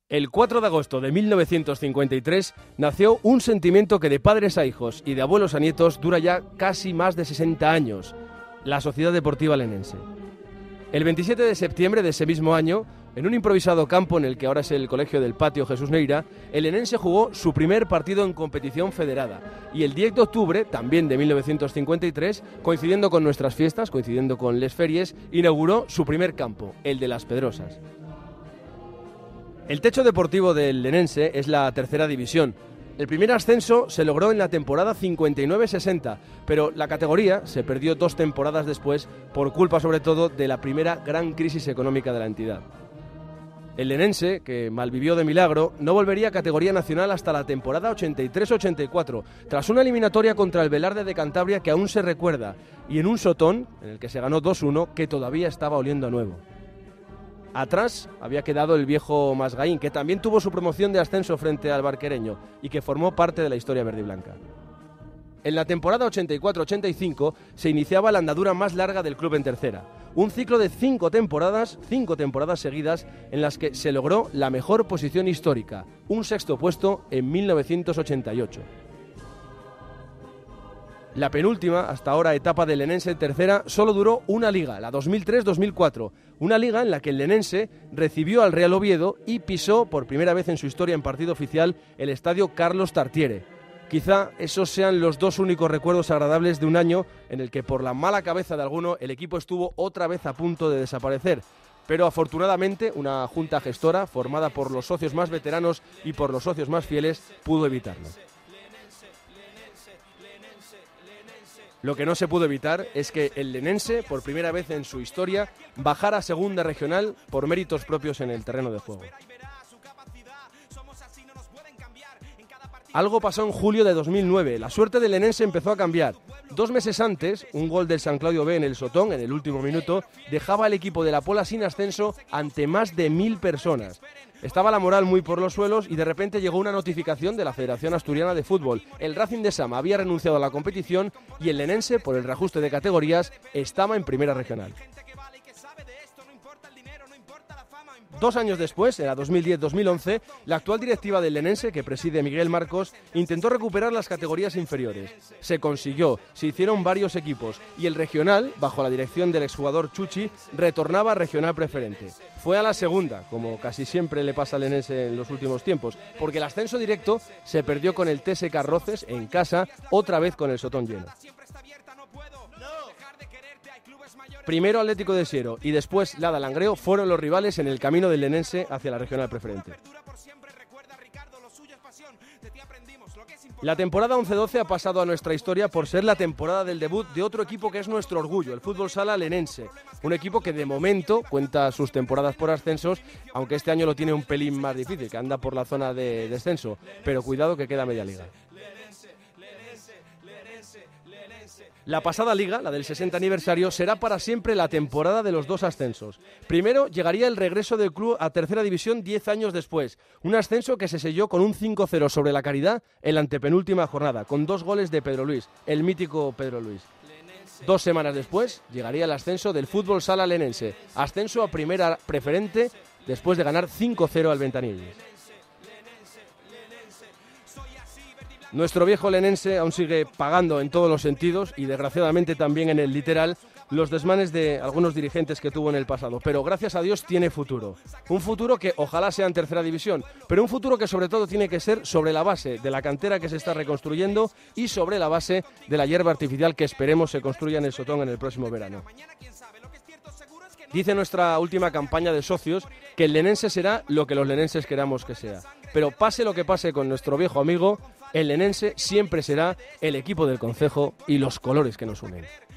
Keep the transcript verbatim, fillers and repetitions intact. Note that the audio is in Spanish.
El cuatro de agosto de mil novecientos cincuenta y tres nació un sentimiento que de padres a hijos y de abuelos a nietos dura ya casi más de sesenta años, la Sociedad Deportiva Lenense. El veintisiete de septiembre de ese mismo año, en un improvisado campo en el que ahora es el Colegio del Patio Jesús Neira, el Lenense jugó su primer partido en competición federada. Y el diez de octubre, también de mil novecientos cincuenta y tres, coincidiendo con nuestras fiestas, coincidiendo con les Feries, inauguró su primer campo, el de Las Pedrosas. El techo deportivo del Lenense es la tercera división. El primer ascenso se logró en la temporada cincuenta y nueve sesenta, pero la categoría se perdió dos temporadas después por culpa sobre todo de la primera gran crisis económica de la entidad. El Lenense, que malvivió de milagro, no volvería a categoría nacional hasta la temporada ochenta y tres ochenta y cuatro, tras una eliminatoria contra el Velarde de Cantabria que aún se recuerda, y en un sotón, en el que se ganó dos uno, que todavía estaba oliendo a nuevo. Atrás había quedado el viejo Masgaín, que también tuvo su promoción de ascenso frente al Barquereño y que formó parte de la historia verde y blanca. En la temporada ochenta y cuatro ochenta y cinco se iniciaba la andadura más larga del club en tercera, un ciclo de cinco temporadas, cinco temporadas seguidas en las que se logró la mejor posición histórica, un sexto puesto en mil novecientos ochenta y ocho. La penúltima, hasta ahora, etapa del Lenense en tercera solo duró una liga, la dos mil tres dos mil cuatro, una liga en la que el Lenense recibió al Real Oviedo y pisó por primera vez en su historia en partido oficial el estadio Carlos Tartiere. Quizá esos sean los dos únicos recuerdos agradables de un año en el que por la mala cabeza de alguno el equipo estuvo otra vez a punto de desaparecer. Pero afortunadamente una junta gestora formada por los socios más veteranos y por los socios más fieles pudo evitarlo. Lo que no se pudo evitar es que el Lenense, por primera vez en su historia, bajara a segunda regional por méritos propios en el terreno de juego. Algo pasó en julio de dos mil nueve. La suerte del Lenense empezó a cambiar. Dos meses antes, un gol del San Claudio B en el Sotón, en el último minuto, dejaba al equipo de la Pola sin ascenso ante más de mil personas. Estaba la moral muy por los suelos y de repente llegó una notificación de la Federación Asturiana de Fútbol. El Racing de Sama había renunciado a la competición y el Lenense, por el reajuste de categorías, estaba en primera regional. Dos años después, en la dos mil diez dos mil once, la actual directiva del Lenense, que preside Miguel Marcos, intentó recuperar las categorías inferiores. Se consiguió, se hicieron varios equipos y el regional, bajo la dirección del exjugador Chuchi, retornaba a regional preferente. Fue a la segunda, como casi siempre le pasa al Lenense en los últimos tiempos, porque el ascenso directo se perdió con el T S K Roces en casa, otra vez con el Sotón lleno. Primero Atlético de Siero y después Lada Langreo fueron los rivales en el camino del Lenense hacia la regional preferente. La temporada once doce ha pasado a nuestra historia por ser la temporada del debut de otro equipo que es nuestro orgullo, el Fútbol Sala Lenense. Un equipo que de momento cuenta sus temporadas por ascensos, aunque este año lo tiene un pelín más difícil, que anda por la zona de descenso. Pero cuidado que queda media liga. La pasada liga, la del sesenta aniversario, será para siempre la temporada de los dos ascensos. Primero llegaría el regreso del club a tercera división diez años después. Un ascenso que se selló con un cinco cero sobre la Caridad en la antepenúltima jornada, con dos goles de Pedro Luis, el mítico Pedro Luis. Dos semanas después llegaría el ascenso del Fútbol Sala Lenense, ascenso a primera preferente después de ganar cinco cero al Ventanilles. Nuestro viejo Lenense aún sigue pagando en todos los sentidos y desgraciadamente también en el literal los desmanes de algunos dirigentes que tuvo en el pasado, pero gracias a Dios tiene futuro. Un futuro que ojalá sea en tercera división, pero un futuro que sobre todo tiene que ser sobre la base de la cantera que se está reconstruyendo y sobre la base de la hierba artificial que esperemos se construya en el Sotón en el próximo verano. Dice nuestra última campaña de socios que el Lenense será lo que los lenenses queramos que sea. Pero pase lo que pase con nuestro viejo amigo, el Lenense siempre será el equipo del concejo y los colores que nos unen.